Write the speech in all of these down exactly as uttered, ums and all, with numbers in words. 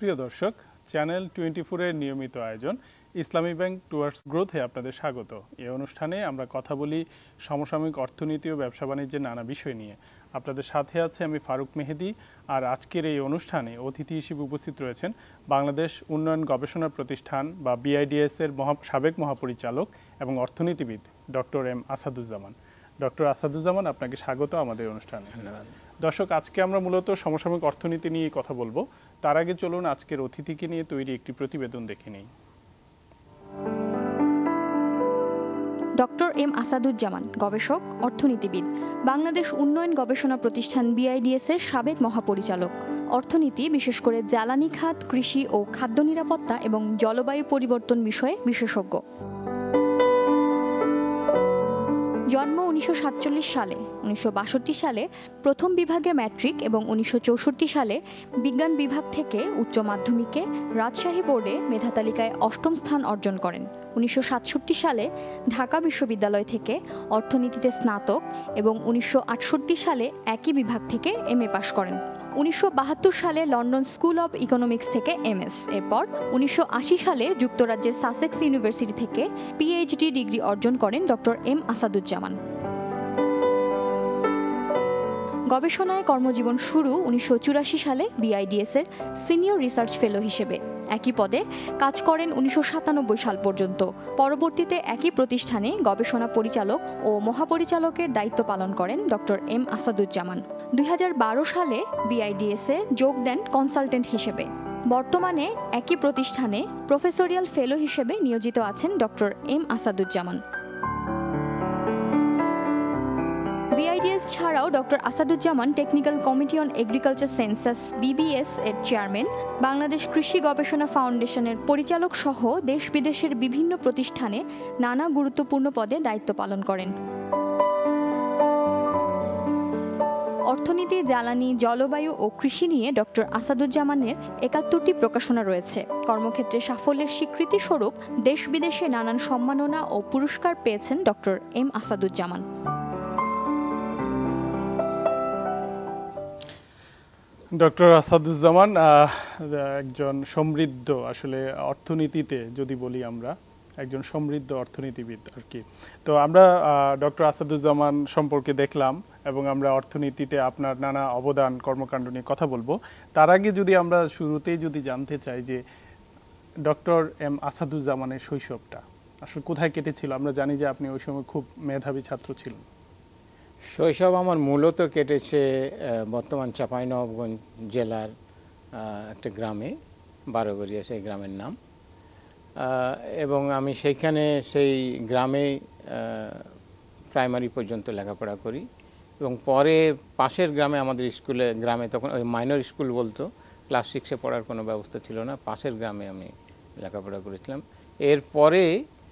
প্রিয় দর্শক, channel twenty four এর নিয়মিত আয়োজন ইসলামী ব্যাংক টুয়ার্ডস গ্রোথে আপনাদের স্বাগত। এই অনুষ্ঠানে আমরা কথা বলি সমসাময়িক অর্থনীতি ও ব্যবসা বাণিজ্যের নানা বিষয় নিয়ে। আপনাদের সাথে আছে আমি ফারুক মেহেদি। আর আজকের এই অনুষ্ঠানে অতিথি হিসেবে উপস্থিত রয়েছেন বাংলাদেশ উন্নয়ন গবেষণা প্রতিষ্ঠান বা বিআইডিএস এর মহা সাবেক মহাপরিচালক এবং অর্থনীতিবিদ doctor M Asaduzzaman. Doctor Asaduzzaman, আপনাকে স্বাগত আমাদের অনুষ্ঠানে। ধন্যবাদ। দর্শক, আজকে আমরা মূলত সমসাময়িক অর্থনীতি নিয়ে কথা বলবো। তার আগে চলুন আজকের অতিথিকে নিয়ে তৈরি একটি প্রতিবেদন দেখে নিই। ডক্টর এম আসাদুজ্জামান, গবেষক, অর্থনীতিবিদ, বাংলাদেশ উন্নয়ন গবেষণা প্রতিষ্ঠান বিআইডিএস এর সাবেক মহাপরিচালক। অর্থনীতি, বিশেষ করে জ্বালানি খাত, কৃষি ও খাদ্য নিরাপত্তা এবং জলবায়ু পরিবর্তন বিষয়ে বিশেষজ্ঞ। জন্ম উনিশশো সাতচল্লিশ সালে। উনিশশো বাষট্টি সালে প্রথম বিভাগে ম্যাট্রিক এবং উনিশশো চৌষট্টি সালে বিজ্ঞান বিভাগ থেকে উচ্চ মাধ্যমিকে রাজশাহী বোর্ডে মেধা তালিকায় অষ্টম স্থান অর্জন করেন। উনিশশো সাতষট্টি সালে ঢাকা বিশ্ববিদ্যালয় থেকে অর্থনীতিতে স্নাতক এবং উনিশশো আটষট্টি সালে একই বিভাগ থেকে এম এ পাশ করেন। উনিশশো বাহাত্তর সালে লন্ডন স্কুল অব ইকোনমিক্স থেকে এমএস, এরপর উনিশশো আশি সালে যুক্তরাজ্যের সাসেক্স ইউনিভার্সিটি থেকে পিএইচডি ডিগ্রি অর্জন করেন ডক্টর এম আসাদুজ্জামান। গবেষণায় কর্মজীবন শুরু উনিশশো চুরাশি সালে বিআইডিএস এর সিনিয়র রিসার্চ ফেলো হিসেবে। একই পদে কাজ করেন উনিশশো সাতানব্বই সাল পর্যন্ত। পরবর্তীতে একই প্রতিষ্ঠানে গবেষণা পরিচালক ও মহাপরিচালকের দায়িত্ব পালন করেন ডক্টর এম আসাদুজ্জামান। দুই হাজার বারো সালে বিআইডিএস এ যোগ দেন কনসালটেন্ট হিসেবে। বর্তমানে একই প্রতিষ্ঠানে প্রফেসরিয়াল ফেলো হিসেবে নিয়োজিত আছেন ডক্টর এম আসাদুজ্জামান। বিআইডিএস ছাড়াও doctor Asaduzzaman technical committee on agriculture census BBS এর চেয়ারম্যান, বাংলাদেশ কৃষি গবেষণা ফাউন্ডেশনের পরিচালক সহ দেশ বিদেশের বিভিন্ন প্রতিষ্ঠানে নানা গুরুত্বপূর্ণ পদে দায়িত্ব পালন করেন। অর্থনীতি, জ্বালানি, জলবায়ু ও কৃষি নিয়ে ডক্টর আসাদুজ্জামানের একাত্তরটি প্রকাশনা রয়েছে। কর্মক্ষেত্রে সাফল্যের স্বীকৃতি স্বরূপ দেশ বিদেশে নানান সম্মাননা ও পুরস্কার পেয়েছেন doctor M Asaduzzaman. Doctor Asaduzzaman একজন সমৃদ্ধ, আসলে অর্থনীতিতে যদি বলি আমরা একজন সমৃদ্ধ অর্থনীতিবিদ আর কি। তো আমরা ডক্টর আসাদুজ্জামান সম্পর্কে দেখলাম এবং আমরা অর্থনীতিতে আপনার নানা অবদান, কর্মকাণ্ড নিয়ে কথা বলবো। তার আগে যদি আমরা শুরুতেই যদি জানতে চাই যে ডক্টর এম আসাদুজ্জামানের শৈশবটা আসলে কোথায় কেটেছিল? আমরা জানি যে আপনি ওই সময় খুব মেধাবী ছাত্র ছিলেন। শৈশব আমার মূলত কেটেছে বর্তমান চাঁপাইনবাবগঞ্জ জেলার একটা গ্রামে, বারোগড়িয়া সেই গ্রামের নাম, এবং আমি সেইখানে সেই গ্রামে প্রাইমারি পর্যন্ত লেখাপড়া করি এবং পরে পাশের গ্রামে আমাদের স্কুলে, গ্রামে তখন ওই মাইনর স্কুল বলতো, ক্লাস সিক্সে পড়ার কোনো ব্যবস্থা ছিল না, পাশের গ্রামে আমি লেখাপড়া করেছিলাম। এরপরে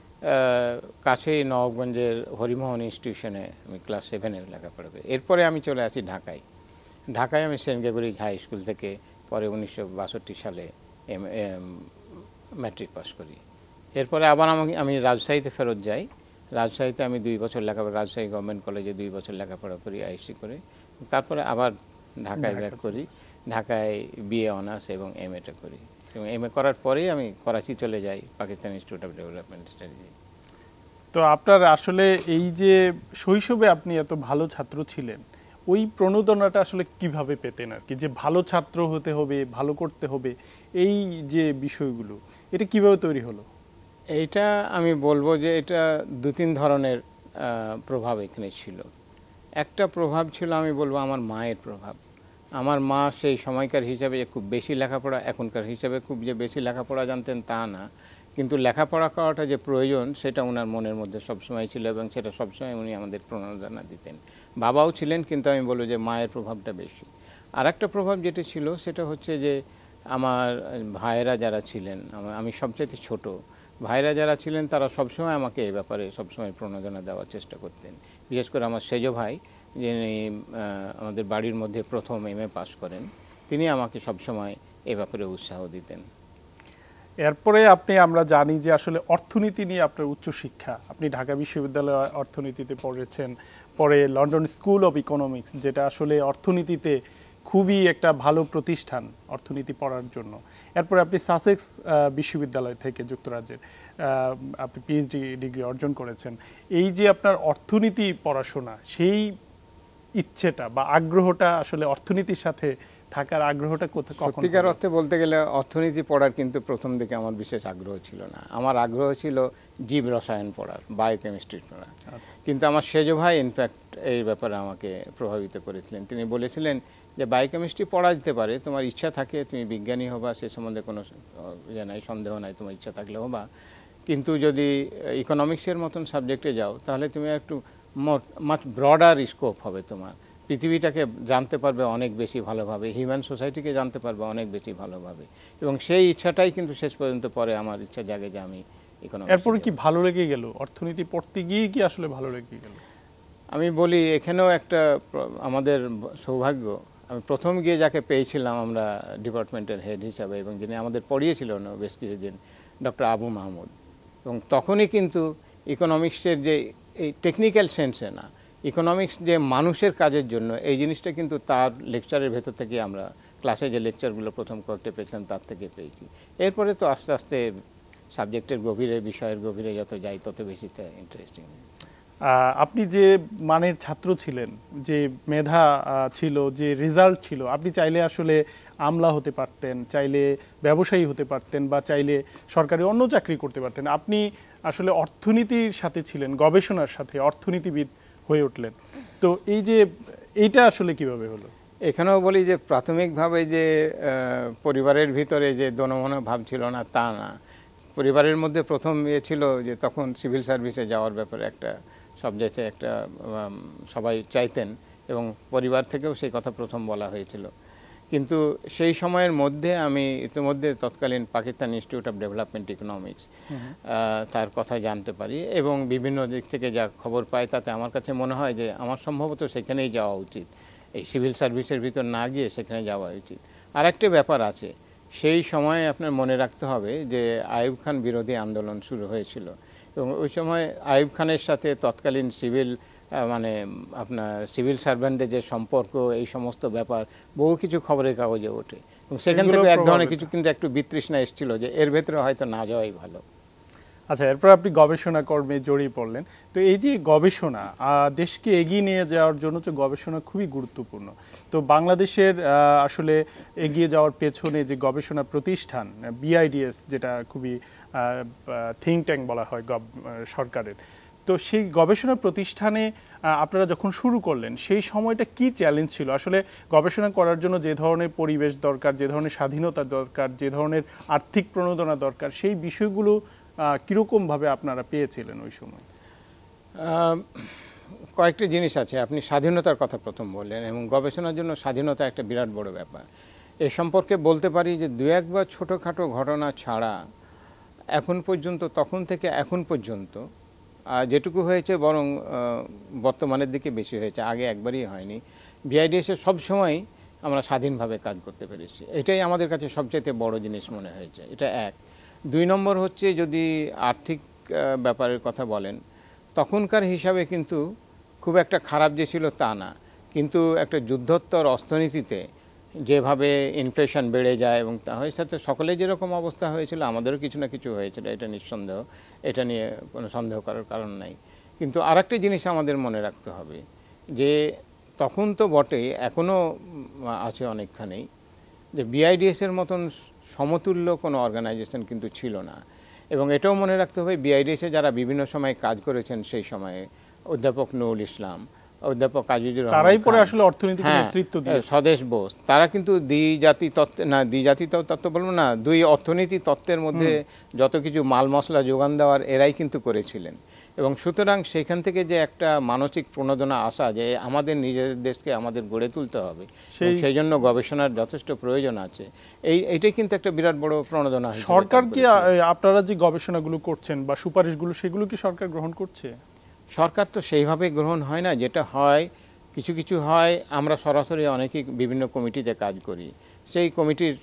কাছেই নবাবগঞ্জের হরিমোহন ইনস্টিটিউশনে আমি ক্লাস সেভেনের লেখাপড়া করি। এরপরে আমি চলে আসি ঢাকায়। ঢাকায় আমি সেন্ট গ্রেগরিজ হাই স্কুল থেকে পরে উনিশশো বাষট্টি সালে এম ম্যাট্রিক পাস করি। এরপরে আবার আমাকে আমি রাজশাহীতে ফেরত যাই। রাজশাহীতে আমি দুই বছর লেখাপড়া, রাজশাহী গভর্নমেন্ট কলেজে দুই বছর লেখাপড়া করি আইএসসি করে। তারপরে আবার ঢাকায় ব্যাক করি, ঢাকায় বিএ অনার্স এবং এম এটা করি। এবং এম এ করার পরেই আমি করাচি চলে যাই, পাকিস্তান ইনস্টিটিউট অফ ডেভেলপমেন্ট স্টাডিজে। তো আপনার আসলে এই যে শৈশবে আপনি এত ভালো ছাত্র ছিলেন, ওই প্রণোদনাটা আসলে কিভাবে পেতেন আর কি, যে ভালো ছাত্র হতে হবে, ভালো করতে হবে, এই যে বিষয়গুলো এটা কিভাবে তৈরি হলো? এইটা আমি বলবো যে এটা দু তিন ধরনের প্রভাব এখানে ছিল। একটা প্রভাব ছিল আমি বলবো আমার মায়ের প্রভাব। আমার মা সেই সময়কার হিসাবে যে খুব বেশি লেখাপড়া, এখনকার হিসাবে খুব যে বেশি লেখাপড়া জানতেন তা না, কিন্তু লেখাপড়া করাটা যে প্রয়োজন সেটা ওনার মনের মধ্যে সবসময় ছিল এবং সেটা সবসময় উনি আমাদের প্রণোদনা দিতেন। বাবাও ছিলেন, কিন্তু আমি বলবো যে মায়ের প্রভাবটা বেশি। আর একটা প্রভাব যেটা ছিল সেটা হচ্ছে যে আমার ভাইয়েরা যারা ছিলেন, আমি সবচেয়ে ছোট, ভাইরা যারা ছিলেন তারা সবসময় আমাকে এই ব্যাপারে সবসময় প্রণোদনা দেওয়ার চেষ্টা করতেন। বিশেষ করে আমার সেজ ভাই, যিনি আমাদের বাড়ির মধ্যে প্রথম এম এ পাস করেন, তিনি আমাকে সবসময় এ ব্যাপারে উৎসাহ দিতেন। এরপরে আপনি, আমরা জানি যে আসলে অর্থনীতি নিয়ে আপনার উচ্চশিক্ষা, আপনি ঢাকা বিশ্ববিদ্যালয়ে অর্থনীতিতে পড়েছেন, পরে লন্ডন স্কুল অব ইকোনমিক্স, যেটা আসলে অর্থনীতিতে খুবই একটা ভালো প্রতিষ্ঠান অর্থনীতি পড়ার জন্য। এরপরে আপনি সাসেক্স বিশ্ববিদ্যালয় থেকে যুক্তরাজ্যের আপনি পিএইচডি ডিগ্রি অর্জন করেছেন। এই যে আপনার অর্থনীতি পড়াশোনা, সেই ইচ্ছেটা বা আগ্রহটা আসলে অর্থনীতির সাথে থাকার আগ্রহটা কোথায়? সত্যিকার অর্থে বলতে গেলে অর্থনীতি পড়ার কিন্তু প্রথম দিকে আমার বিশেষ আগ্রহ ছিল না। আমার আগ্রহ ছিল জীব রসায়ন পড়ার, বায়োকেমিস্ট্রি পড়ার। কিন্তু আমার সেজ ভাই ইনফ্যাক্ট এই ব্যাপারে আমাকে প্রভাবিত করেছিলেন। তিনি বলেছিলেন যে বায়োকেমিস্ট্রি পড়া যেতে পারে, তোমার ইচ্ছা থাকে তুমি বিজ্ঞানী হবা, সে সম্বন্ধে কোনো ইয়ে নাই, সন্দেহ নাই, তোমার ইচ্ছা থাকলে হবা। কিন্তু যদি ইকোনমিক্সের মতন সাবজেক্টে যাও তাহলে তুমি একটু মাচ ব্রডার স্কোপ হবে, তোমার পৃথিবীটাকে জানতে পারবে অনেক বেশি ভালোভাবে, হিউম্যান সোসাইটিকে জানতে পারবে অনেক বেশি ভালোভাবে। এবং সেই ইচ্ছাটাই কিন্তু শেষ পর্যন্ত পরে আমার ইচ্ছা জাগে যে আমি ইকোনমিক্স। এরপরে কি ভালো লেগে গেল অর্থনীতি পড়তে গিয়ে, কি আসলে ভালো লেগে গেল? আমি বলি এখানেও একটা আমাদের সৌভাগ্য, আমি প্রথম গিয়ে যাকে পেয়েছিলাম আমরা ডিপার্টমেন্টের হেড হিসাবে এবং যিনি আমাদের পড়িয়েছিল না বেশ কিছুদিন, ডক্টর আবু মাহমুদ। এবং তখনই কিন্তু ইকোনমিক্সের যে এই টেকনিক্যাল সেন্সে না, ইকোনমিক্স যে মানুষের কাজের জন্য, এই জিনিসটা কিন্তু তার লেকচারের ভেতর থেকে আমরা ক্লাসে যে লেকচারগুলো প্রথম কয়েকটা পেয়েছিলাম তার থেকে পেয়েছি। এরপরে তো আস্তে আস্তে সাবজেক্টের গভীরে, বিষয়ের গভীরে যত যাই তত বেশি ইন্টারেস্টিং। আপনি যে মানের ছাত্র ছিলেন, যে মেধা ছিল, যে রেজাল্ট ছিল, আপনি চাইলে আসলে আমলা হতে পারতেন, চাইলে ব্যবসায়ী হতে পারতেন, বা চাইলে সরকারি অন্য চাকরি করতে পারতেন। আপনি আসলে অর্থনীতির সাথে ছিলেন, গবেষণার সাথে অর্থনীতিবিদ হয়ে উঠলেন। তো এই যে এইটা আসলে কিভাবে হলো? এখানেও বলি যে প্রাথমিকভাবে যে পরিবারের ভিতরে যে দনমন ভাব ছিল না তা না। পরিবারের মধ্যে প্রথম ইয়ে ছিল যে তখন সিভিল সার্ভিসে যাওয়ার ব্যাপারে একটা সাবজেক্টে একটা সবাই চাইতেন এবং পরিবার থেকেও সেই কথা প্রথম বলা হয়েছিল। কিন্তু সেই সময়ের মধ্যে আমি ইতিমধ্যে তৎকালীন Pakistan institute of development economics তার কথা জানতে পারি এবং বিভিন্ন দিক থেকে যা খবর পাই তাতে আমার কাছে মনে হয় যে আমার সম্ভবত সেখানেই যাওয়া উচিত, এই সিভিল সার্ভিসের ভিতর না গিয়ে সেখানে যাওয়া উচিত। আর একটা ব্যাপার আছে, সেই সময়ে আপনার মনে রাখতে হবে যে আইয়ুব খান বিরোধী আন্দোলন শুরু হয়েছিল এবং ওই সময় আইয়ুব খানের সাথে তৎকালীন সিভিল মানে আপনার সিভিল সার্ভেন্টদের যে সম্পর্ক, এই সমস্ত ব্যাপার বহু কিছু খবরের কাগজে ওঠে এবং সেখান থেকে এক ধরনের কিছু কিন্তু একটু বিতৃষ্ণা এসেছিল যে এর ভেতরে হয়তো না যাওয়াই ভালো। আচ্ছা, এরপর আপনি গবেষণা কর্মে জড়িয়ে পড়লেন। তো এই যে গবেষণা দেশকে এগিয়ে নিয়ে যাওয়ার জন্য যে গবেষণা খুবই গুরুত্বপূর্ণ। তো বাংলাদেশের আসলে এগিয়ে যাওয়ার পেছনে যে গবেষণা প্রতিষ্ঠান বিআইডিএস, যেটা খুবই থিঙ্ক ট্যাঙ্ক বলা হয় সরকারের, তো সেই গবেষণা প্রতিষ্ঠানে আপনারা যখন শুরু করলেন সেই সময়টা কি চ্যালেঞ্জ ছিল? আসলে গবেষণা করার জন্য যে ধরনের পরিবেশ দরকার, যে ধরনের স্বাধীনতা দরকার, যে ধরনের আর্থিক প্রণোদনা দরকার, সেই বিষয়গুলো কীরকমভাবে আপনারা পেয়েছিলেন ওই সময়? কয়েকটি জিনিস আছে। আপনি স্বাধীনতার কথা প্রথম বললেন এবং গবেষণার জন্য স্বাধীনতা একটা বিরাট বড় ব্যাপার। এ সম্পর্কে বলতে পারি যে দু একবার ছোটোখাটো ঘটনা ছাড়া এখন পর্যন্ত, তখন থেকে এখন পর্যন্ত যেটুকু হয়েছে বরং বর্তমানের দিকে বেশি হয়েছে, আগে একবারই হয়নি। বিআইডিএসে সবসময় আমরা স্বাধীনভাবে কাজ করতে পেরেছি, এটাই আমাদের কাছে সবচেয়ে বড় জিনিস মনে হয়েছে। এটা এক। দুই নম্বর হচ্ছে যদি আর্থিক ব্যাপারের কথা বলেন, তখনকার হিসাবে কিন্তু খুব একটা খারাপ যে ছিল তা না, কিন্তু একটা যুদ্ধোত্তর অর্থনীতিতে যেভাবে ইনফ্লেশন বেড়ে যায় এবং তার সাথে সকলে যেরকম অবস্থা হয়েছিল আমাদেরও কিছু না কিছু হয়েছিল, এটা নিঃসন্দেহ, এটা নিয়ে কোনো সন্দেহ করার কারণ নাই। কিন্তু আরেকটা জিনিস আমাদের মনে রাখতে হবে যে তখন তো বটেই, এখনও আছে অনেকখানেই, যে বিআইডিএসের মতন সমতুল্য কোনো অর্গানাইজেশন কিন্তু ছিল না। এবং এটাও মনে রাখতে হবে বিআইডিএসে যারা বিভিন্ন সময় কাজ করেছেন, সেই সময়ে অধ্যাপক নুরুল ইসলাম, অধ্যাপক আজিজুর রহমান, তারাই পরে আসলে অর্থনীতির নেতৃত্ব দিয়েছেন, স্বদেশ বোস, তারা কিন্তু দ্বিজাতি তত্ত্ব না দ্বিজাতি তত্ত্ব বলবো না দুই অর্থনীতি তত্ত্বের মধ্যে যত কিছু মাল মশলা যোগান দেওয়ার এরাই কিন্তু করেছিলেন। এবং সুতরাং সেখান থেকে যে একটা মানসিক প্রণোদনা আসা যে আমাদের নিজেদের দেশকে আমাদের গড়ে তুলতে হবে, সেই জন্য গবেষণার যথেষ্ট প্রয়োজন আছে, এই এইটাই কিন্তু একটা বিরাট বড় প্রণোদনা। সরকার কি আপনারা যে গবেষণাগুলো করছেন বা সুপারিশগুলো, সেগুলো কি সরকার গ্রহণ করছে? সরকার তো সেইভাবে গ্রহণ হয় না, যেটা হয় কিছু কিছু হয় আমরা সরাসরি অনেকেই বিভিন্ন কমিটিতে কাজ করি, সেই কমিটির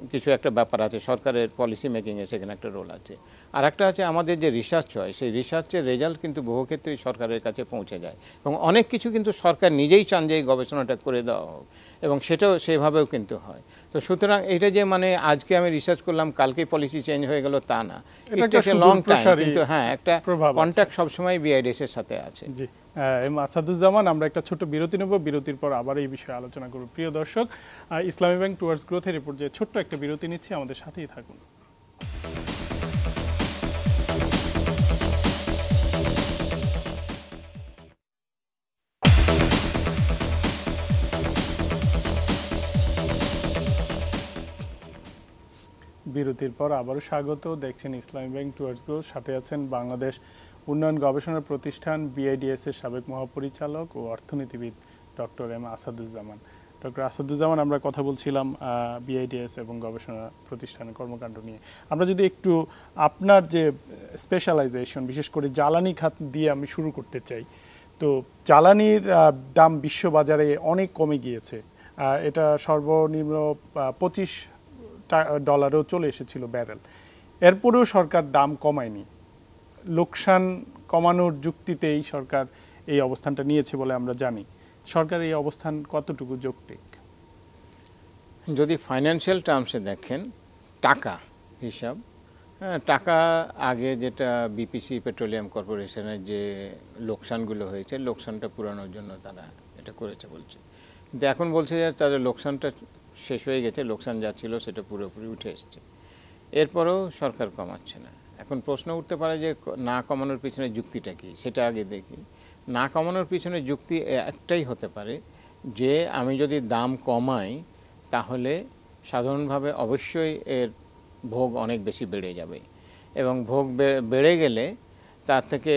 কিছু একটা ব্যাপার আছে, সরকারের পলিসি মেকিংয়ে সেখানে একটা রোল আছে। আর একটা আছে আমাদের যে রিসার্চ হয়, সেই রিসার্চের রেজাল্ট কিন্তু বহু ক্ষেত্রেই সরকারের কাছে পৌঁছে যায়, এবং অনেক কিছু কিন্তু সরকার নিজেই চান যে এই গবেষণাটা করে দেওয়া হোক, এবং সেটাও সেভাবেও কিন্তু হয়। তো সুতরাং এটা যে মানে আজকে আমি রিসার্চ করলাম কালকেই পলিসি চেঞ্জ হয়ে গেল তা না, এটা একটা লং টাইম, কিন্তু হ্যাঁ একটা কন্ট্যাক্ট সবসময় বিআইডিএস এর সাথে আছে। জি, এম আসাদুজ্জামান, আমরা একটা ছোট বিরতি নেব, বিরতির পর আবার এই বিষয়ে আলোচনা করব। প্রিয় দর্শক, ইসলামী ব্যাংক টুয়ার্ডস গ্রোথের উপর যে ছোট্ট একটা বিরতি নিচ্ছি, আমাদের সাথেই থাকুন। বিরতির পর আবারও স্বাগত। দেখছেন ইসলামী ব্যাংক টুয়ার্ডস গ্রোথ, সাথে আছেন বাংলাদেশ উন্নয়ন গবেষণা প্রতিষ্ঠান বিআইডিএস এর সাবেক মহাপরিচালক ও অর্থনীতিবিদ doctor M Asaduzzaman. Doctor Asaduzzaman, আমরা কথা বলছিলাম বিআইডিএস এবং গবেষণা প্রতিষ্ঠানের কর্মকাণ্ড নিয়ে। আমরা যদি একটু আপনার যে স্পেশালাইজেশন, বিশেষ করে জ্বালানি খাত দিয়ে আমি শুরু করতে চাই। তো জ্বালানির দাম বিশ্ববাজারে অনেক কমে গিয়েছে, এটা সর্বনিম্ন পঁচিশ ডলারেও চলে এসেছিল ব্যারেল। এরপরেও সরকার দাম কমায়নি, লোকসান কমানোর যুক্তিতেই সরকার এই অবস্থানটা নিয়েছে বলে আমরা জানি। সরকার এই অবস্থান কতটুকু যৌক্তিক? যদি ফাইন্যান্সিয়াল টার্মসে দেখেন, টাকা হিসাব, হ্যাঁ, টাকা আগে যেটা বিপিসি পেট্রোলিয়াম কর্পোরেশনের যে লোকসানগুলো হয়েছে, লোকসানটা পুরানোর জন্য তারা এটা করেছে বলছে, কিন্তু এখন বলছে যে তাদের লোকসানটা শেষ হয়ে গেছে, লোকসান যা ছিল সেটা পুরোপুরি উঠে এসছে, এরপরেও সরকার কমাচ্ছে না। এখন প্রশ্ন উঠতে পারে যে না কমানোর পিছনে যুক্তিটা কি, সেটা আগে দেখি। না কমানোর পিছনে যুক্তি একটাই হতে পারে যে আমি যদি দাম কমাই তাহলে সাধারণভাবে অবশ্যই এর ভোগ অনেক বেশি বেড়ে যাবে, এবং ভোগ বেড়ে গেলে তার থেকে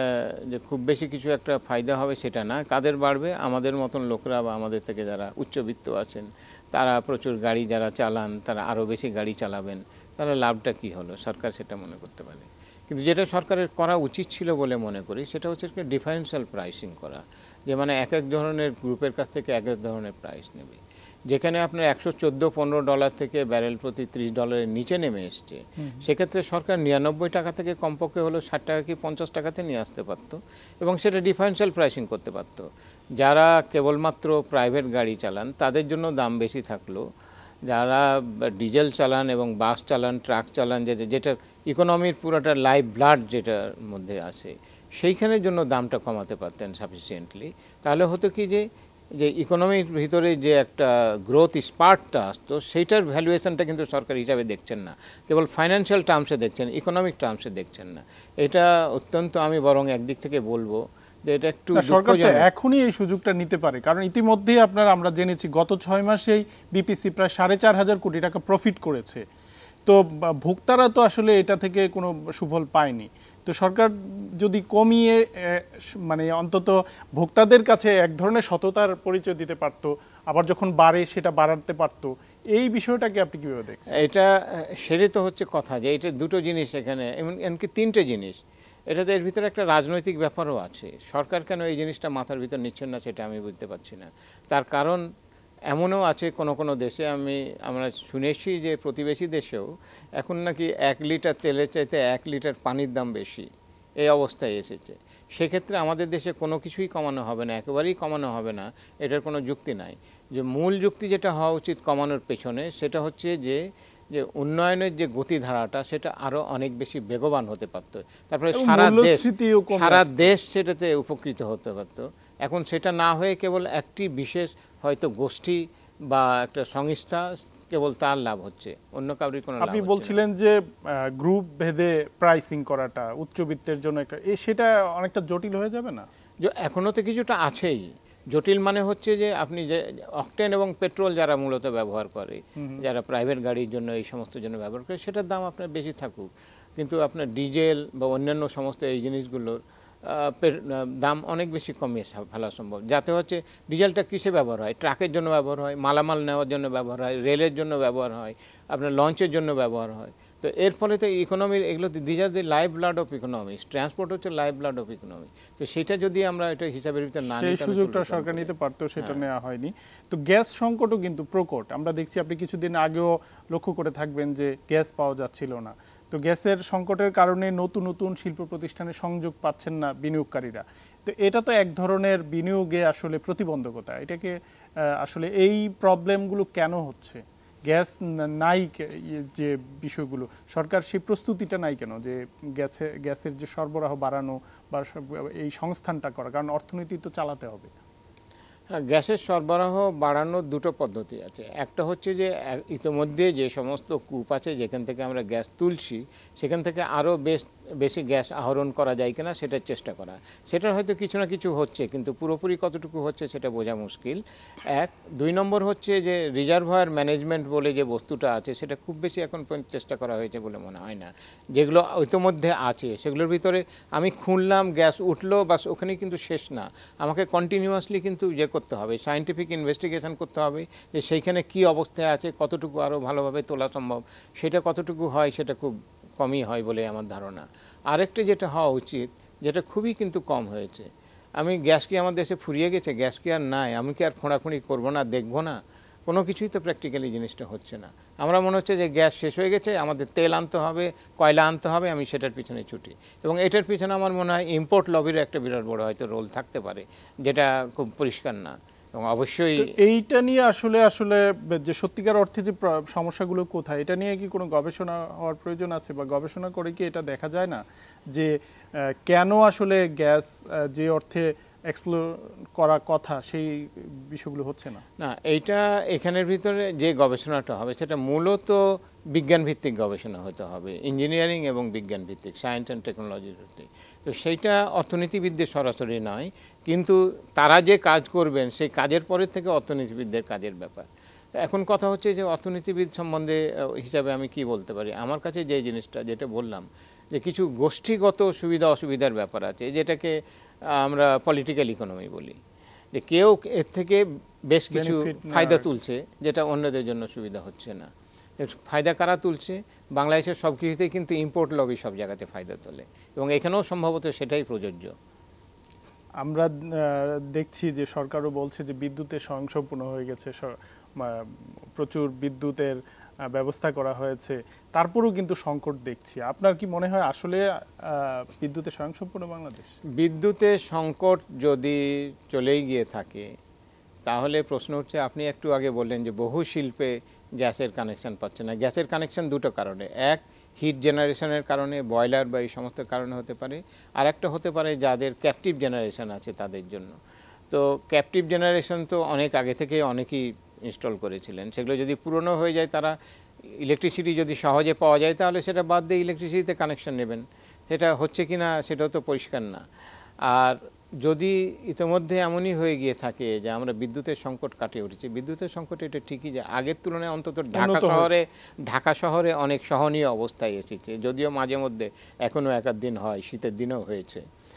যে খুব বেশি কিছু একটা ফায়দা হবে সেটা না। কাদের বাড়বে? আমাদের মতন লোকরা বা আমাদের থেকে যারা উচ্চবিত্ত আছেন, তারা প্রচুর গাড়ি যারা চালান তারা আরও বেশি গাড়ি চালাবেন, তাহলে লাভটা কি হলো? সরকার সেটা মনে করতে পারে। কিন্তু যেটা সরকারের করা উচিত ছিল বলে মনে করি সেটা হচ্ছে একটা ডিফারেন্সিয়াল প্রাইসিং করা, যে মানে এক এক ধরনের গ্রুপের কাছ থেকে এক এক ধরনের প্রাইস নেবে। যেখানে আপনার একশো চোদ্দো পনেরো ডলার থেকে ব্যারেল প্রতি ত্রিশ ডলারের নিচে নেমে এসছে, সেক্ষেত্রে সরকার নিরানব্বই টাকা থেকে কমপক্ষে হলো ষাট টাকা কি পঞ্চাশ টাকাতে নিয়ে আসতে পারতো, এবং সেটা ডিফারেন্সিয়াল প্রাইসিং করতে পারতো। যারা কেবলমাত্র প্রাইভেট গাড়ি চালান তাদের জন্য দাম বেশি থাকলো, যারা ডিজেল চালান এবং বাস চালান, ট্রাক চালান, যেটা যেটা ইকোনমির পুরোটা লাইফ ব্লাড যেটার মধ্যে আছে, সেইখানের জন্য দামটা কমাতে পারতেন সাফিসিয়েন্টলি। তাহলে হতো কি যে যে ইকোনমির ভিতরে যে একটা গ্রোথ স্পার্টটা আসতো, সেইটার ভ্যালুয়েশনটা কিন্তু সরকার হিসাবে দেখছেন না, কেবল ফাইন্যান্সিয়াল টার্মসে দেখছেন, ইকোনমিক টার্মসে দেখছেন না। এটা অত্যন্ত, আমি বরং একদিক থেকে বলবো যে এটা একটু সরকার তো এখনই এই সুযোগটা নিতে পারে, কারণ ইতিমধ্যেই আপনার আমরা জেনেছি গত ছয় মাসেই বিপিসি প্রায় সাড়ে চার হাজার কোটি টাকা প্রফিট করেছে। তো ভোক্তারা তো আসলে এটা থেকে কোনো সুফল পায়নি। তো সরকার যদি কমিয়ে মানে অন্তত ভোক্তাদের কাছে এক ধরনের সততার পরিচয় দিতে পারতো, আবার যখন বাড়ে সেটা বাড়াতে পারতো, এই বিষয়টাকে আপনি কীভাবে দেখছেন? এটা সেটাই তো হচ্ছে কথা, যে এটা দুটো জিনিস এখানে, এমনকি তিনটে জিনিস। এটাতে এর ভিতরে একটা রাজনৈতিক ব্যাপারও আছে। সরকার কেন এই জিনিসটা মাথার ভিতর নিচ্ছেন না সেটা আমি বুঝতে পারছি না। তার কারণ এমনও আছে কোনো কোনো দেশে, আমি আমরা শুনেছি যে প্রতিবেশী দেশেও এখন নাকি এক লিটার তেলের চাইতে এক লিটার পানির দাম বেশি, এই অবস্থায় এসেছে। সেক্ষেত্রে আমাদের দেশে কোনো কিছুই কমানো হবে না, একেবারেই কমানো হবে না, এটার কোনো যুক্তি নাই। যে মূল যুক্তি যেটা হওয়া উচিত কমানোর পেছনে, সেটা হচ্ছে যে যে উন্নয়নের যে গতিধারাটা সেটা আরও অনেক বেশি বেগবান হতে পারত, তারপরে সারা দেশ সারা দেশ সেটাতে উপকৃত হতে পারত। এখন সেটা না হয়ে কেবল একটি বিশেষ হয়তো গোষ্ঠী বা একটা সংস্থা কেবল তার লাভ হচ্ছে, অন্য কাউরির কোনো লাভ হচ্ছে না। আপনি বলছিলেন যে গ্রুপ ভেদে প্রাইসিং করাটা উচ্চবিত্তের জন্য একটা, সেটা অনেকটা জটিল হয়ে যাবে না? এখনও তো কিছুটা আছেই। জটিল মানে হচ্ছে যে আপনি যে অকটেন এবং পেট্রোল যারা মূলত ব্যবহার করে, যারা প্রাইভেট গাড়ির জন্য এই সমস্ত জন্য ব্যবহার করে, সেটার দাম আপনার বেশি থাকুক, কিন্তু আপনার ডিজেল বা অন্যান্য সমস্ত এই জিনিসগুলোর দাম অনেক বেশি কমিয়ে ফেলা সম্ভব। যাতে হচ্ছে ডিজেলটা কিসে ব্যবহার হয়? ট্রাকের জন্য ব্যবহার হয়, মালামাল নেওয়ার জন্য ব্যবহার হয়, রেলের জন্য ব্যবহার হয়, আপনার লঞ্চের জন্য ব্যবহার হয়। তো এর ফলে তো ইকোনমির এগুলো these are the life blood of economy, transport হচ্ছে লাইফ ব্লাড অফ ইকোনমি। তো সেটা যদি আমরা এটা হিসাবের ভিতরে না নিই, সেই সুযোগটা সরকার নিতে পারতো, সেটা নেওয়া হয়নি। তো গ্যাস সংকটও কিন্তু প্রকট, আমরা দেখছি আপনি কিছুদিন আগেও লক্ষ্য করে থাকবেন যে গ্যাস পাওয়া যাচ্ছিল না। তো গ্যাসের সংকটের কারণে নতুন নতুন শিল্প প্রতিষ্ঠানে সংযোগ পাচ্ছেন না বিনিয়োগকারীরা। তো এটা তো এক ধরনের বিনিয়োগে আসলে প্রতিবন্ধকতা। এটাকে আসলে এই প্রবলেমগুলো কেন হচ্ছে? গ্যাস নাই যে বিষয়গুলো, সরকার সেই প্রস্তুতিটা নাই কেন যে গ্যাসে গ্যাসের যে সরবরাহ বাড়ানো বা এই সংস্থানটা করা, কারণ অর্থনীতি তো চালাতে হবে। হ্যাঁ, গ্যাসের সরবরাহ বাড়ানোর দুটো পদ্ধতি আছে। একটা হচ্ছে যে ইতিমধ্যে যে সমস্ত কূপ আছে যেখান থেকে আমরা গ্যাস তুলছি, সেখান থেকে আরও বেশ বেশি গ্যাস আহরণ করা যায় কিনা সেটার চেষ্টা করা। সেটার হয়তো কিছু না কিছু হচ্ছে, কিন্তু পুরোপুরি কতটুকু হচ্ছে সেটা বোঝা মুশকিল। এক দুই নম্বর হচ্ছে যে রিজার্ভার ম্যানেজমেন্ট বলে যে বস্তুটা আছে, সেটা খুব বেশি এখন পর্যন্ত চেষ্টা করা হয়েছে বলে মনে হয় না। যেগুলো ইতিমধ্যে আছে সেগুলোর ভিতরে আমি খুঁড়লাম, গ্যাস উঠলো, বাস ওখানেই কিন্তু শেষ না। আমাকে কন্টিনিউয়াসলি কিন্তু ইয়ে করতে হবে, সায়েন্টিফিক ইনভেস্টিগেশন করতে হবে যে সেইখানে কী অবস্থায় আছে, কতটুকু আরও ভালোভাবে তোলা সম্ভব। সেটা কতটুকু হয় সেটা খুব কমই হয় বলে আমার ধারণা। আরেকটা যেটা হওয়া উচিত, যেটা খুবই কিন্তু কম হয়েছে, আমি গ্যাস কি আমার দেশে ফুরিয়ে গেছে, গ্যাস কি আর নাই, আমি কি আর খোঁড়াখুঁড়ি করবো না, দেখবো না, কোনো কিছুই তো প্র্যাকটিক্যালি জিনিসটা হচ্ছে না। আমরা মনে হচ্ছে যে গ্যাস শেষ হয়ে গেছে, আমাদের তেল আনতে হবে, কয়লা আনতে হবে, আমি সেটার পিছনে ছুটি। এবং এটার পিছনে আমার মনে হয় ইম্পোর্ট লবির একটা বিরাট বড় হয়তো রোল থাকতে পারে, যেটা খুব পরিষ্কার না। এবং অবশ্যই এইটা নিয়ে আসলে আসলে যে সত্যিকার অর্থে যে সমস্যাগুলো কোথায়, এটা নিয়ে কি কোনো গবেষণা হওয়ার প্রয়োজন আছে, বা গবেষণা করে কি এটা দেখা যায় না যে কেন আসলে গ্যাস যে অর্থে এক্সপ্লোর করা কথা সেই বিষয়গুলো হচ্ছে না? না, এইটা এখানের ভিতরে যে গবেষণাটা হবে সেটা মূলত বিজ্ঞান ভিত্তিক গবেষণা হতে হবে, ইঞ্জিনিয়ারিং এবং বিজ্ঞান ভিত্তিক, সায়েন্স অ্যান্ড টেকনোলজির ভিত্তিক। তো সেইটা অর্থনীতিবিদদের সরাসরি নয়, কিন্তু তারা যে কাজ করবেন সেই কাজের পরের থেকে অর্থনীতিবিদদের কাজের ব্যাপার। এখন কথা হচ্ছে যে অর্থনীতিবিদ সম্বন্ধে হিসাবে আমি কি বলতে পারি। আমার কাছে যে জিনিসটা যেটা বললাম, যে কিছু গোষ্ঠীগত সুবিধা অসুবিধার ব্যাপার আছে, যেটাকে আমরা পলিটিক্যাল ইকোনমি বলি, যে কেউ এর থেকে বেশ কিছু ফায়দা তুলছে যেটা অন্যদের জন্য সুবিধা হচ্ছে না। ফায়দা কারা তুলছে? বাংলাদেশের সব কিছুতেই কিন্তু ইম্পোর্ট লবি সব জায়গাতে ফায়দা তোলে, এবং এখানেও সম্ভবত সেটাই প্রযোজ্য। আমরা দেখছি যে সরকারও বলছে যে বিদ্যুতের স্বয়ংসম্পূর্ণ হয়ে গেছে, প্রচুর বিদ্যুতের ব্যবস্থা করা হয়েছে, তারপরেও কিন্তু সংকট দেখছি। আপনার কি মনে হয় আসলে বিদ্যুতের স্বয়ংসম্পূর্ণ বাংলাদেশ? বিদ্যুতের সংকট যদি চলেই গিয়ে থাকে তাহলে প্রশ্ন হচ্ছে, আপনি একটু আগে বললেন যে বহু শিল্পে গ্যাসের কানেকশন পাচ্ছে না। গ্যাসের কানেকশন দুটো কারণে, এক হিট জেনারেশনের কারণে, বয়লার বা এই সমস্ত কারণে হতে পারে, আর একটা হতে পারে যাদের ক্যাপটিভ জেনারেশন আছে তাদের জন্য। তো ক্যাপটিভ জেনারেশন তো অনেক আগে থেকে অনেকেই ইনস্টল করেছিলেন, সেগুলো যদি পুরনো হয়ে যায়, তারা ইলেকট্রিসিটি যদি সহজে পাওয়া যায় তাহলে সেটা বাদ দিয়ে ইলেকট্রিসিটিতে কানেকশন নেবেন। সেটা হচ্ছে কি না সেটাও তো পরিষ্কার না। আর যদি ইতিমধ্যে এমনই হয়ে গিয়ে থাকে যে আমরা বিদ্যুতের সংকট কাটিয়ে উঠেছি, বিদ্যুতের সংকট এটা ঠিকই যে আগের তুলনায় অন্তত ঢাকা শহরে ঢাকা শহরে অনেক সহনীয় অবস্থায় এসেছে, যদিও মাঝে মধ্যে এখনও এক আধ দিন হয়, শীতের দিনেও হয়েছে,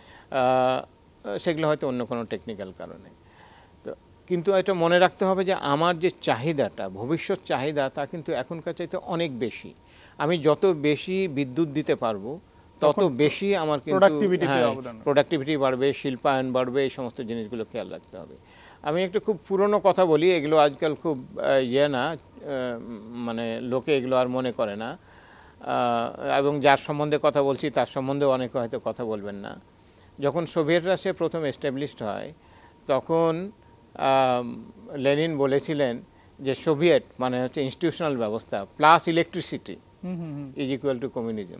সেগুলো হয়তো অন্য কোনো টেকনিক্যাল কারণে। তো কিন্তু এটা মনে রাখতে হবে যে আমার যে চাহিদাটা, ভবিষ্যৎ চাহিদা, তা কিন্তু এখনকার চাইতে অনেক বেশি। আমি যত বেশি বিদ্যুৎ দিতে পারবো তত বেশি আমার কিন্তু প্রোডাক্টিভিটি বাড়বে, শিল্পায়ন বাড়বে, এই সমস্ত জিনিসগুলো খেয়াল রাখতে হবে। আমি একটা খুব পুরনো কথা বলি, এগুলো আজকাল খুব ইয়ে না, মানে লোকে এগুলো আর মনে করে না, এবং যার সম্বন্ধে কথা বলছি তার সম্বন্ধেও অনেকে হয়তো কথা বলবেন না। যখন সোভিয়েত রাশিয়া প্রথম এস্টাবলিশড হয় তখন লেনিন বলেছিলেন যে সোভিয়েত মানে হচ্ছে ইনস্টিটিউশনাল ব্যবস্থা plus electricity is equal to communism.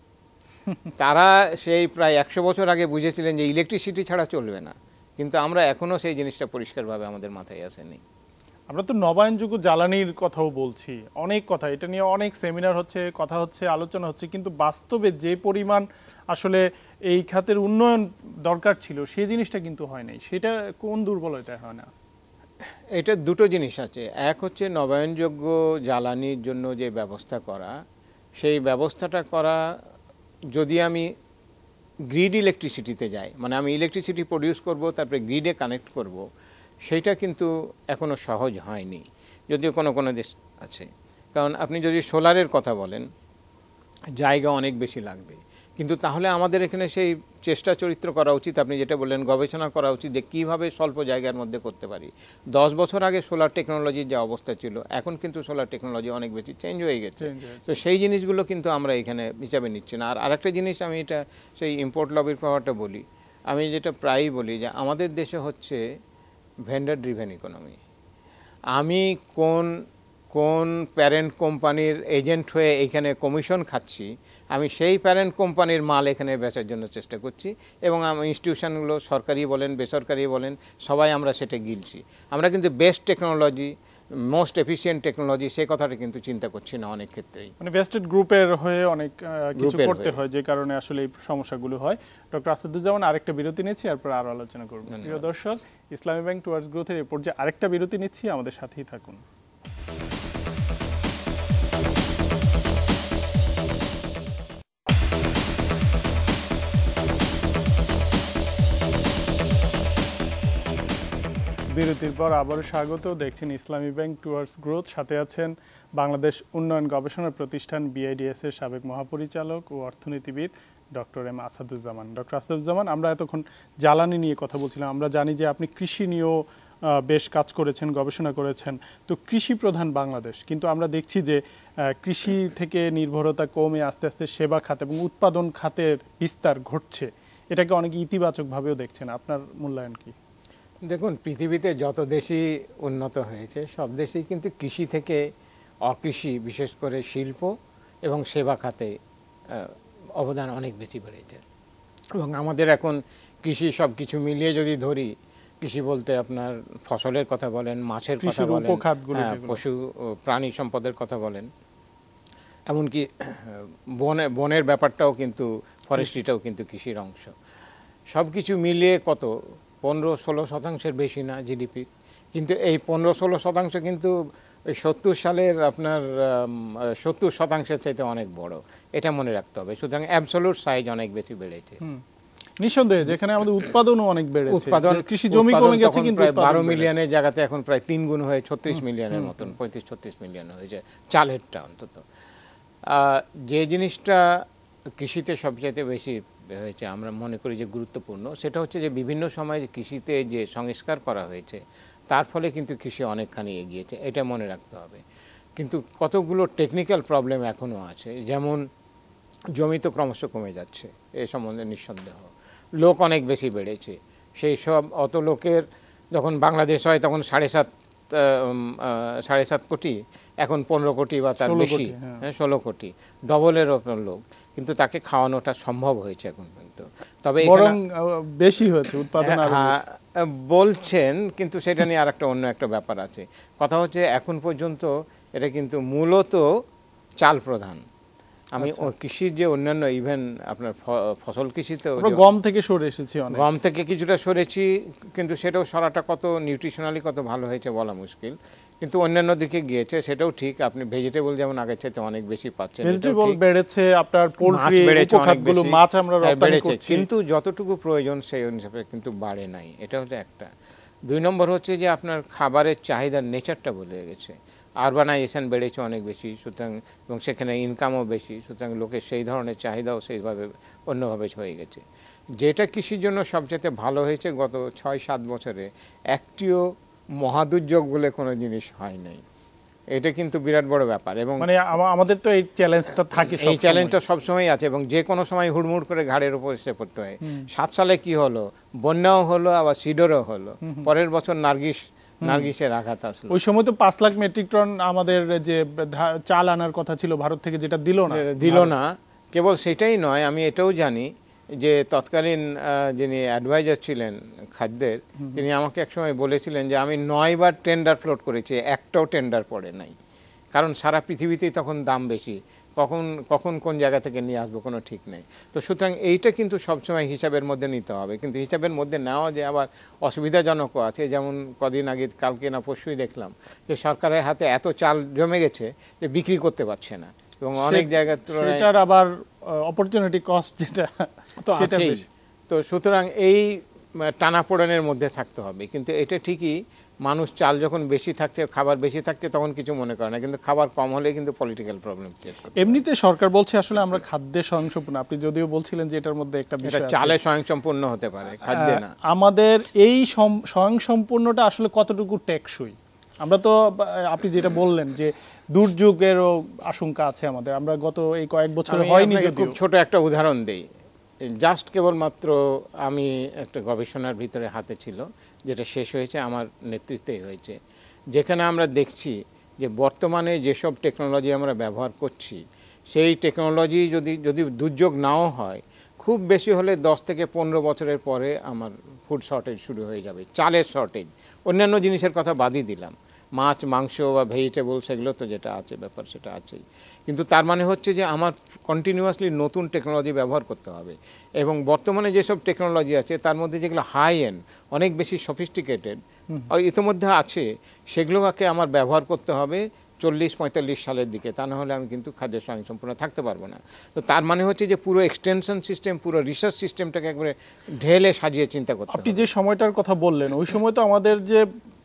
তারা সেই প্রায় একশো বছর আগে বুঝেছিলেন যে ইলেকট্রিসিটি ছাড়া চলবে না, কিন্তু আমরা এখনও সেই জিনিসটা পরিষ্কারভাবে আমাদের মাথায় আসেনি। আমরা তো নবায়নযোগ্য জ্বালানির কথাও বলছি, অনেক কথা, এটা নিয়ে অনেক সেমিনার হচ্ছে, কথা হচ্ছে, আলোচনা হচ্ছে, কিন্তু বাস্তবে যে পরিমাণ আসলে এই খাতের উন্নয়ন দরকার ছিল সেই জিনিসটা কিন্তু হয় নাই। সেটা কোন দুর্বলতা হয় না? এটা দুটো জিনিস আছে। এক হচ্ছে নবায়নযোগ্য জ্বালানির জন্য যে ব্যবস্থা করা, সেই ব্যবস্থাটা করা যদি আমি গ্রিড ইলেকট্রিসিটিতে যাই, মানে আমি ইলেকট্রিসিটি প্রডিউস করব তারপরে গ্রিডে কানেক্ট করব, সেইটা কিন্তু এখনও সহজ হয়নি, যদিও কোনো কোনো দেশ আছে। কারণ আপনি যদি সোলারের কথা বলেন, জায়গা অনেক বেশি লাগবে। কিন্তু তাহলে আমাদের এখানে সেই চেষ্টা চরিত্র করা উচিত, আপনি যেটা বললেন গবেষণা করা উচিত যে কীভাবে স্বল্প জায়গার মধ্যে করতে পারি। দশ বছর আগে সোলার টেকনোলজির যে অবস্থা ছিল, এখন কিন্তু সোলার টেকনোলজি অনেক বেশি চেঞ্জ হয়ে গেছে। তো সেই জিনিসগুলো কিন্তু আমরা এখানে হিসাবে নিচ্ছি না। আর আরেকটা জিনিস, আমি এটা সেই ইম্পোর্ট লবির পাওয়ারটা বলি, আমি যেটা প্রায়ই বলি যে আমাদের দেশে হচ্ছে ভেন্ডার ড্রিভেন ইকোনমি। আমি কোন কোন প্যারেন্ট কোম্পানির এজেন্ট হয়ে এইখানে কমিশন খাচ্ছি, আমি সেই প্যারেন্ট কোম্পানির মাল এখানে বেচার জন্য চেষ্টা করছি, এবং আমি ইনস্টিটিউশনগুলো সরকারি বলেন বেসরকারি বলেন সবাই আমরা সেটা গিলছি। আমরা কিন্তু best technology, most efficient technology, সেই কথাটা কিন্তু চিন্তা করছি না অনেক ক্ষেত্রেই। মানে ভেস্টেড গ্রুপের হয়ে অনেক কিছু করতে হয়, যে কারণে আসলে এই সমস্যাগুলো হয়। ডক্টর আসাদুজ্জামান, আরেকটা বিরতি নিচ্ছি, এরপর আরও আলোচনা করব। প্রিয় দর্শক, ইসলামী ব্যাংক টুয়ার্ডস গ্রোথের এই পর্যায়ে আরেকটা বিরতি নিচ্ছি, আমাদের সাথেই থাকুন। বিরতির পর আবারও স্বাগত। দেখছেন ইসলামী ব্যাংক টুয়ার্ডস গ্রোথ, সাথে আছেন বাংলাদেশ উন্নয়ন গবেষণা প্রতিষ্ঠান বিআইডিএস এর সাবেক মহাপরিচালক ও অর্থনীতিবিদ doctor M Asaduzzaman. Doctor Asaduzzaman, আমরা এতক্ষণ জ্বালানি নিয়ে কথা বলছিলাম। আমরা জানি যে আপনি কৃষি নিয়েও বেশ কাজ করেছেন, গবেষণা করেছেন। তো কৃষি প্রধান বাংলাদেশ, কিন্তু আমরা দেখছি যে কৃষি থেকে নির্ভরতা কমে আস্তে আস্তে সেবা খাত এবং উৎপাদন খাতের বিস্তার ঘটছে। এটাকে অনেকে ইতিবাচকভাবেও দেখছেন, আপনার মূল্যায়ন কি? দেখুন, পৃথিবীতে যত দেশই উন্নত হয়েছে সব দেশেই কিন্তু কৃষি থেকে অকৃষি, বিশেষ করে শিল্প এবং সেবা খাতে অবদান অনেক বেশি বেড়েছে। এবং আমাদের এখন কৃষি সব কিছু মিলিয়ে যদি ধরি, কৃষি বলতে আপনার ফসলের কথা বলেন, মাছের কথা বলেন, পশু প্রাণী সম্পদের কথা বলেন, এমনকি বনে বনের ব্যাপারটাও কিন্তু, ফরেস্ট্রিটাও কিন্তু কৃষির অংশ। সব কিছু মিলিয়ে কত পনেরো ষোলো শতাংশের বেশি না জিডিপি, কিন্তু এই পনেরো ষোলো শতাংশ কিন্তু ওই সত্তর সালের আপনার সত্তর শতাংশের চাইতে অনেক বড়, এটা মনে রাখতে হবে। সুতরাং অ্যাবসলিউট সাইজ অনেক বেশি বেড়েছে নিঃসন্দেহে, যেখানে আমাদের উৎপাদনও অনেক বেড়েছে। উৎপাদন, কৃষি জমি কমে গেছে, কিন্তু বারো মিলিয়নের জায়গাতে এখন প্রায় তিন গুণ হয়ে ছত্রিশ মিলিয়নের মতন, পঁয়ত্রিশ ছত্রিশ মিলিয়ন হয়েছে চালেরটা অন্তত। যে জিনিসটা কৃষিতে সবচেয়ে বেশি হয়েছে, আমরা মনে করি যে গুরুত্বপূর্ণ, সেটা হচ্ছে যে বিভিন্ন সময় কৃষিতে যে সংস্কার করা হয়েছে তার ফলে কিন্তু কৃষি অনেকখানি এগিয়েছে, এটা মনে রাখতে হবে। কিন্তু কতগুলো টেকনিক্যাল প্রবলেম এখনও আছে, যেমন জমি তো ক্রমশ কমে যাচ্ছে, এ সম্বন্ধে নিঃসন্দেহ। লোক অনেক বেশি বেড়েছে, সেই সব অত লোকের যখন বাংলাদেশ হয় তখন সাড়ে সাত সাড়ে সাত কোটি, এখন পনেরো কোটি বা তার বেশি, হ্যাঁ ষোলো কোটি, ডবলের ওপর লোক, কিন্তু তাকে খাওয়ানোটা সম্ভব হয়েছে এখন পর্যন্ত। তবে বেশি হয়েছে উৎপাদন বলছেন, কিন্তু সেটা নিয়ে আর একটা অন্য একটা ব্যাপার আছে। কথা হচ্ছে এখন পর্যন্ত এটা কিন্তু মূলত চাল প্রধান। আমি কৃষির যে অন্যান্য ইভেন আপনার ফসল কৃষিতে গম থেকে সরে এসেছি, গম থেকে কিছুটা সরেছি, কিন্তু সেটাও সরাটা কত নিউট্রিশনালি কত ভালো হয়েছে বলা মুশকিল, কিন্তু অন্যান্য দিকে গিয়েছে, সেটাও ঠিক। আপনি ভেজিটেবল যেমন আগের চাইতে অনেক বেশি পাচ্ছেন, ভেজিটেবল বেড়েছে, আপনার পোল্ট্রি উপখাতগুলো, মাছ আমরা রপ্তানি করছি, কিন্তু যতটুকু প্রয়োজন সেই অনুসারে কিন্তু বাড়ে নাই, এটা হচ্ছে একটা। দুই নম্বর হচ্ছে যে আপনার খাবারের চাহিদার নেচারটা বদলে গেছে, আরবানাইজেশন বেড়েছে অনেক বেশি, সুতরাং এবং সেখানে ইনকামও বেশি, সুতরাং লোকের সেই ধরনের চাহিদাও সেইভাবে অন্যভাবে হয়ে গেছে। যেটা কৃষির জন্য সবচেয়ে ভালো হয়েছে, গত ছয় সাত বছরে একটিও মহাদুর্যোগ বলে কোনো জিনিস হয় নাই, এটা কিন্তু বিরাট বড় ব্যাপার। এবং মানে আমাদের তো এই চ্যালেঞ্জটা থাকে, এই চ্যালেঞ্জটা সবসময় আছে, এবং যে কোনো সময় হুড়মুড় করে ঘাড়ের উপর এসে পড়তে হয়। সাত সালে কি হলো, বন্যাও হলো, আবার সিডরও হলো, পরের বছর নার্গিস নার্গিসের আঘাত আসলো। ওই সময় তো পাঁচ লাখ মেট্রিক টন আমাদের যে চাল আনার কথা ছিল ভারত থেকে, যেটা দিল না দিল না কেবল সেটাই নয়, আমি এটাও জানি যে তৎকালীন যিনি অ্যাডভাইজার ছিলেন খাদ্যের, তিনি আমাকে একসময় বলেছিলেন যে আমি নয়বার টেন্ডার ফ্লোট করেছি, একটাও টেন্ডার পড়ে নাই, কারণ সারা পৃথিবীতেই তখন দাম বেশি, কখন কখন কোন জায়গা থেকে নিয়ে আসবো কোনো ঠিক নেই। তো সুতরাং এইটা কিন্তু সবসময় হিসাবের মধ্যে নিতে হবে, কিন্তু হিসাবের মধ্যে নেওয়া যে আবার অসুবিধাজনকও আছে। যেমন কদিন আগে, কালকে না পরশুই দেখলাম যে সরকারের হাতে এত চাল জমে গেছে যে বিক্রি করতে পারছে না, এবং অনেক জায়গার তুলনায় আবার অপরচুনিটি কস্ট যেটা তো আছেই। তো সুতরাং এই টানাপোড়েনের মধ্যে থাকতে হবে, কিন্তু এটা ঠিকই মানুষ চাল যখন বেশি থাকছে, খাবার বেশি থাকছে, তখন কিছু মনে করে না, কিন্তু খাবার কম হলে কিন্তু পলিটিক্যাল প্রবলেম ক্রিয়েট করে। এমনিতে সরকার বলছে আসলে আমরা খাদ্যে স্বয়ংসম্পূর্ণ, আপনি যদিও বলছিলেন যে এটার মধ্যে একটা বিষয় আছে, চালে স্বয়ংসম্পূর্ণ হতে পারে, খাদ্যে না। আমাদের এই স্বয়ংসম্পূর্ণটা আসলে কতটুকু টেকসই? আমরা তো, আপনি যেটা বললেন যে দুর্যোগেরও আশঙ্কা আছে আমাদের, আমরা গত এই কয়েক বছর হয়নি। খুব ছোট একটা উদাহরণ দেই, জাস্ট কেবলমাত্র আমি একটা গবেষণার ভিতরে হাতে ছিল, যেটা শেষ হয়েছে আমার নেতৃত্বেই হয়েছে, যেখানে আমরা দেখছি যে বর্তমানে যেসব টেকনোলজি আমরা ব্যবহার করছি, সেই টেকনোলজি যদি যদি দুর্যোগ নাও হয়, খুব বেশি হলে দশ থেকে পনেরো বছরের পরে আমার ফুড শর্টেজ শুরু হয়ে যাবে, চালের শর্টেজ। অন্যান্য জিনিসের কথা বাদই দিলাম, মাছ মাংস বা ভেজিটেবল সেগুলো তো যেটা আছে ব্যাপার সেটা আছেই, কিন্তু তার মানে হচ্ছে যে আমার কন্টিনিউয়াসলি নতুন টেকনোলজি ব্যবহার করতে হবে। এবং বর্তমানে যেসব টেকনোলজি আছে তার মধ্যে যেগুলো হাই এন্ড, অনেক বেশি সফিস্টিকেটেড ইতিমধ্যে আছে, সেগুলোকে আমার ব্যবহার করতে হবে চল্লিশ পঁয়তাল্লিশ সালের দিকে, তা না হলে আমি কিন্তু খাদ্য স্বয়ংসম্পূর্ণ থাকতে পারবো না। তো তার মানে হচ্ছে যে পুরো এক্সটেনশন সিস্টেম, পুরো রিসার্চ সিস্টেমটাকে একবারে ঢেলে সাজিয়ে চিন্তা করতে হবে। আপনি যে সময়টার কথা বললেন, ওই সময় তো আমাদের যে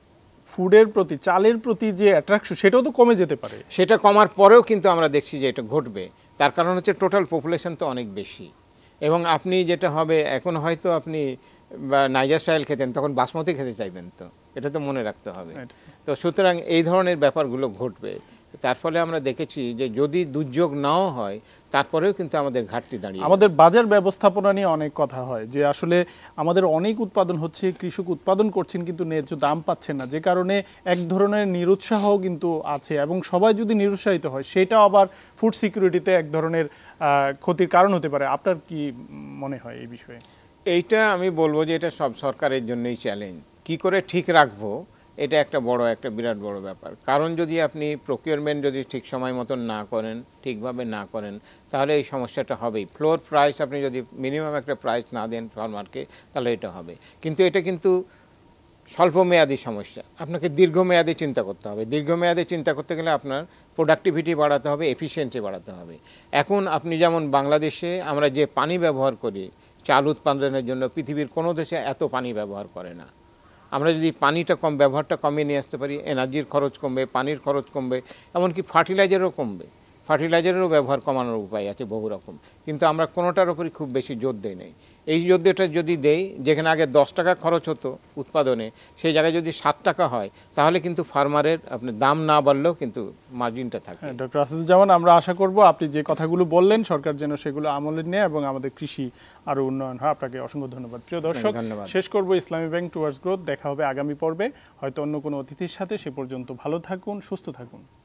ফুডের প্রতি, চালের প্রতি যে অ্যাট্রাকশন, সেটাও তো কমে যেতে পারে। সেটা কমার পরেও কিন্তু আমরা দেখছি যে এটা ঘটবে, তার কারণ হচ্ছে টোটাল পপুলেশন তো অনেক বেশি। এবং আপনি যেটা হবে, এখন হয়তো আপনি বা নাইজার স্টাইল খেতেন, তখন বাসমতি খেতে চাইবেন, তো এটা তো মনে রাখতে হবে। তো সুতরাং এই ধরনের ব্যাপারগুলো ঘটবে। তার ফলে আমরা দেখেছি যে যদি দুর্যোগ নাও হয়, তারপরেও কিন্তু আমাদের ঘাটতি দাঁড়িয়ে। আমাদের বাজার ব্যবস্থাপনা নিয়ে অনেক কথা হয় যে আসলে আমাদের অনেক উৎপাদন হচ্ছে, কৃষক উৎপাদন করছেন কিন্তু ন্যায্য দাম পাচ্ছেন না, যে কারণে এক ধরনের নিরুৎসাহ কিন্তু আছে। এবং সবাই যদি নিরুৎসাহিত হয়, সেটা আবার ফুড সিকিউরিটিতে এক ধরনের ক্ষতির কারণ হতে পারে। আপনার কি মনে হয় এই বিষয়ে? এইটা আমি বলবো যে এটা সব সরকারের জন্যই চ্যালেঞ্জ, কি করে ঠিক রাখবো, এটা একটা বড় একটা বিরাট বড় ব্যাপার। কারণ যদি আপনি প্রকিউরমেন্ট যদি ঠিক সময় মতন না করেন, ঠিকভাবে না করেন, তাহলে এই সমস্যাটা হবেই। ফ্লোর প্রাইস আপনি যদি মিনিমাম একটা প্রাইস না দেন ফার্মারকে, তাহলে এটা হবে। কিন্তু এটা কিন্তু স্বল্পমেয়াদী সমস্যা, আপনাকে দীর্ঘমেয়াদী চিন্তা করতে হবে। দীর্ঘমেয়াদী চিন্তা করতে গেলে আপনার প্রোডাক্টিভিটি বাড়াতে হবে, এফিসিয়েন্সি বাড়াতে হবে। এখন আপনি যেমন বাংলাদেশে আমরা যে পানি ব্যবহার করি চাল উৎপাদনের জন্য, পৃথিবীর কোনো দেশে এত পানি ব্যবহার করে না। আমরা যদি পানিটা কম ব্যবহারটা কমিয়ে নিয়ে আসতে পারি, এনার্জির খরচ কমবে, পানির খরচ কমবে, এমনকি ফার্টিলাইজারও কমবে। ফার্টিলাইজারেরও ব্যবহার কমানোর উপায় আছে বহু রকম, কিন্তু আমরা কোনোটার উপরই খুব বেশি জোর দেই নাই। এই জোরটা যদি দেই, যেখানে আগে দশ টাকা খরচ হতো উৎপাদনে, সেই জায়গায় যদি সাত টাকা হয়, তাহলে কিন্তু ফার্মারের আপনার দাম না বাড়লেও কিন্তু মার্জিনটা থাকে। ডক্টর আসাদুজ্জামান, আমরা আশা করব আপনি যে কথাগুলো বললেন সরকার যেন সেগুলো আমলে নেয় এবং আমাদের কৃষি আরও উন্নয়ন হয়। আপনাকে অসংখ্য ধন্যবাদ। প্রিয় দর্শক, শেষ করব ইসলামী ব্যাংক টুয়ার্ডস গ্রোথ। দেখা হবে আগামী পর্বে, হয়তো অন্য কোনো অতিথির সাথে। সে পর্যন্ত ভালো থাকুন, সুস্থ থাকুন।